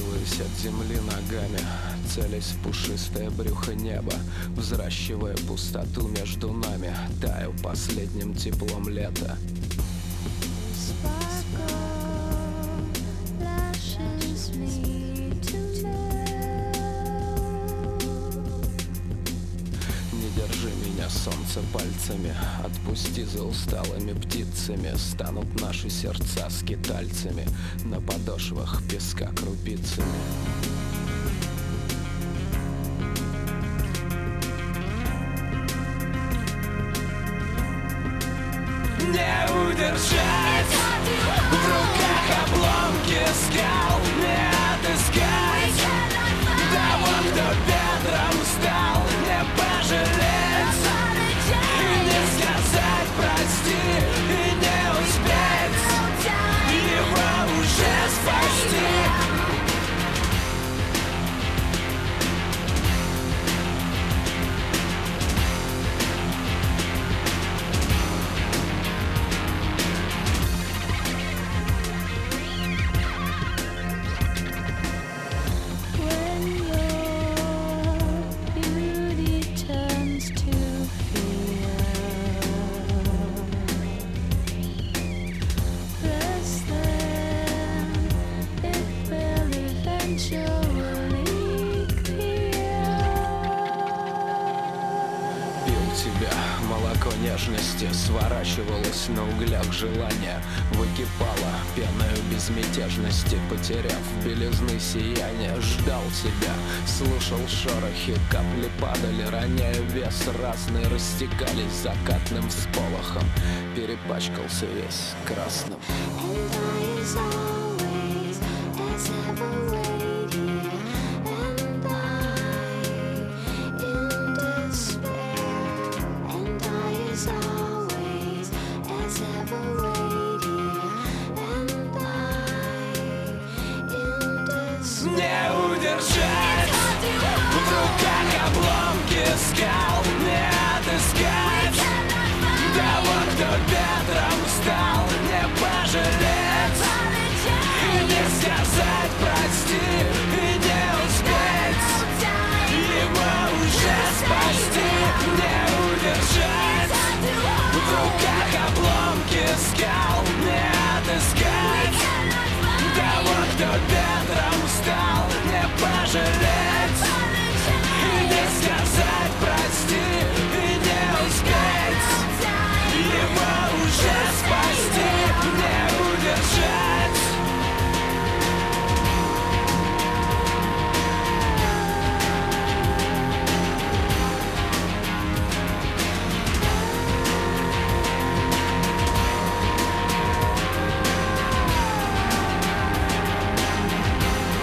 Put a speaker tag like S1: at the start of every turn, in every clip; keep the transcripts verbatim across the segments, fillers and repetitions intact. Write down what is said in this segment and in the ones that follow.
S1: отталкиваюсь от земли ногами, целясь в пушистое брюхо неба, взращивая пустоту между нами, таю последним теплом лета. Не держи меня, солнце, пальцами, отпусти за усталыми птицами. Станут наши сердца скитальцами, на подошвах песка крупицами. Не удержать, в руках обломки скал, не отыскать того, кто ветром стал, не пожалеть и не сказать прости, и не успеть его уже спасти. Тебя молоко нежности сворачивалось на углях желания, выкипало пеною безмятежности, потеряв белизны сияния. Ждал тебя, слушал шорохи, капли падали, роняя вес, разные растекались закатным всполохом, перепачкался весь красным. Не удержать, в руках обломки скал, не отыскать того, кто ветром стал, не пожалеть и не сказать прости, и не успеть его уже спасти. Не удержать, в руках обломки скал, не отыскать того, кто ветром стал, не пожалеть и не сказать прости, и не успеть его уже спасти. Не удержать.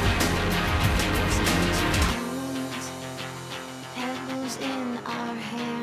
S2: In our hands.